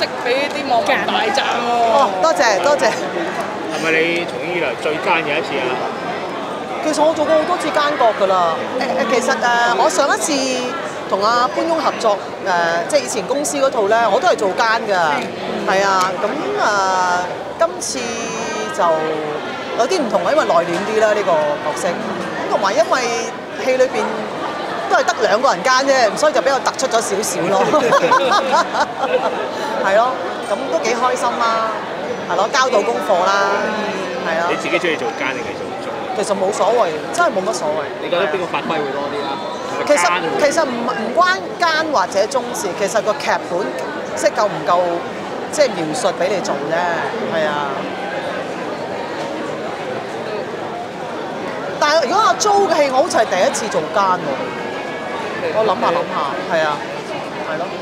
色俾啲網民大讚喎。 哦，多謝多謝。 係咪你從以來最奸嘅一次啊？ 其實我做過好多次奸角㗎啦。其實我上一次同阿潘翁合作即係以前公司嗰套咧，我都係做奸㗎。係啊，咁今次就有啲唔同啊，因為內斂啲啦呢個角色。咁同埋因為戲裏邊都係得2個人奸啫，所以就比較突出咗少少咯。係咯，咁都幾開心啦。係咯，交到功課啦。係啊。 你自己中意做奸定係做忠？ 其實冇所謂，真係冇乜所謂。 你覺得邊個發揮會多啲啊？ 其實唔關奸或者忠事，其實個劇本即係夠唔夠即係描述俾你做啫，係啊。但係如果阿 Jo 嘅戲，我好似係第一次做奸喎。我諗下，係啊，係咯。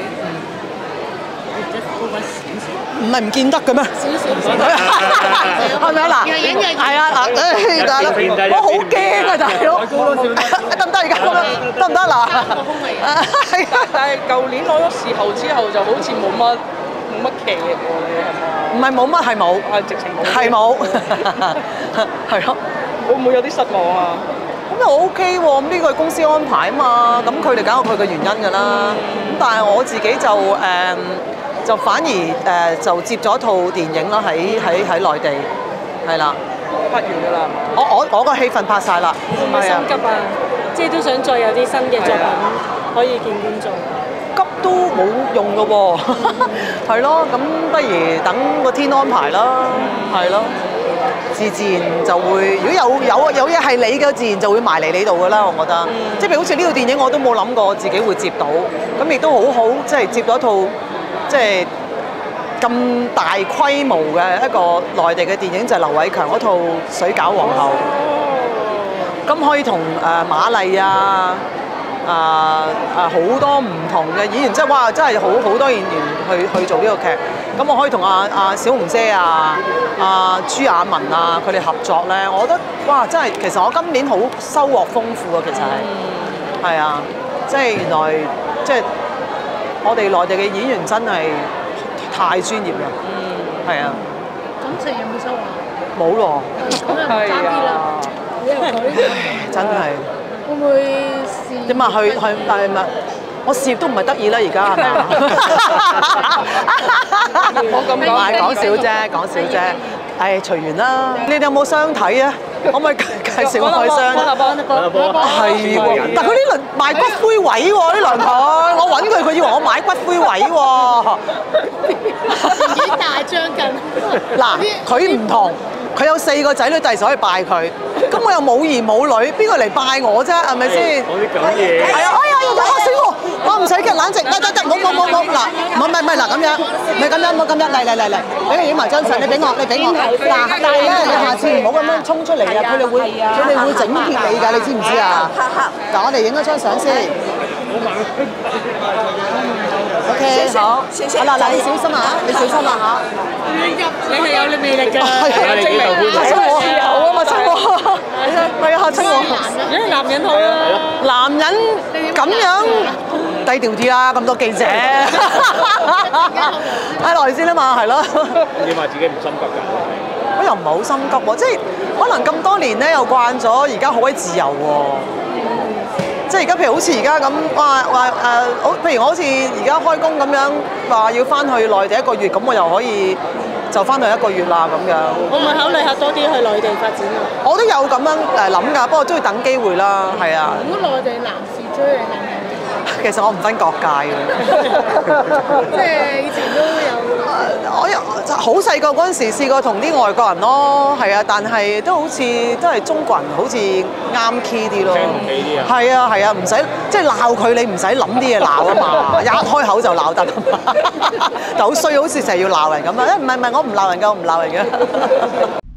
唔係唔見得嘅咩？少係咪啊？嗱，係啊嗱，大佬，我好驚啊，大佬，得唔得而家咁樣？得唔得嗱？係啊， 但係舊年攞咗視後之後，就好似冇乜劇喎，你係咪？ 唔係冇乜係冇， 係直情冇。 係冇，係咯。 會唔會有啲失望啊？ 咁又 OK 喎，咁呢個係公司安排啊嘛，咁佢哋梗有佢嘅原因㗎啦。咁但係我自己就反而就接咗套電影啦，喺內地，係啦， 拍完㗎啦。 我個戲份拍晒啦。 會唔會心急啊？即係都想再有啲新嘅作品可以見觀眾。 急都冇用㗎喎，係咯，咁不如等個天安排啦，係咯。自然就會，如果有嘢係你嘅，自然就會埋嚟你度㗎啦。我覺得，即係譬如好似呢套電影，我都冇諗過自己會接到，咁亦都好，即係接到一套即係咁大規模嘅一個內地嘅電影，就係劉偉強嗰套《水餃皇后》。咁可以同馬麗啊。好多唔同嘅演員，即係哇，真係好多演員去做呢個劇。咁我可以同阿小紅姐啊、朱亞文啊佢哋合作咧，我覺得哇，真係其實我今年好收穫豐富啊，其實係啊，即係原來即係我哋內地嘅演員真係太專業啦，係啊。 感情有冇收穫？ 冇咯， 係啊，你又佢真係。 會唔會試？ 點啊？去係咪？我事業都唔係得意啦，而家係咪啊？ 我咁講笑啫，講笑啫。誒，隨緣啦。你哋有冇相睇啊？可唔可以介紹我去相？係喎，但佢呢輪賣骨灰位喎，呢輪我揾佢以為我買骨灰位喎。 年紀大將近。 嗱，佢唔同。佢有4個仔女，第時可以拜佢。咁我又冇兒冇女，邊個嚟拜我啫？係咪先？ 講啲咁嘢。 係啊！哎呀，要嚇死我！我唔使嘅，冷靜，得，冇，嗱，唔係嗱咁樣，唔係咁樣，冇咁樣，嚟，俾佢影埋張相，你俾我。嗱，但係咧，你下次唔好咁樣衝出嚟啊！佢哋會整結你㗎，你知唔知啊？嗱，我哋影咗張相先。OK， 好。嗱，你小心啊！你小心啊嚇！ 你係有你魅力㗎。 係啊，證明嚇親我好啊嘛，親我。係啊，嚇親我。 因為男人好啊。 男人咁樣低調啲啦，咁多記者。來先啊嘛，係咯。 你話自己唔心急㗎？ 我又唔係好心急喎，即係可能咁多年咧，又慣咗，而家好鬼自由喎。即係而家譬如好似而家咁，譬如我好似而家開工咁樣，話要翻去內地1個月，咁我又可以就翻去1個月啦咁樣。 會唔會考慮下多啲去內地發展啊？ 我都有咁樣諗㗎，不過都要等機會啦，係啊。 如果內地男士追你係咪？ 其實我唔分各界嘅。 即係以前都有。 我好細個嗰陣時試過同啲外國人咯，係啊，但係都好似都係中國人，好似啱 key 啲咯。係啊，唔使即係鬧佢，你唔使諗啲嘢鬧啊嘛，一開口就鬧得啊嘛。但好衰，好似成日要鬧人咁啊！唔係，我唔鬧人㗎，我唔鬧人㗎。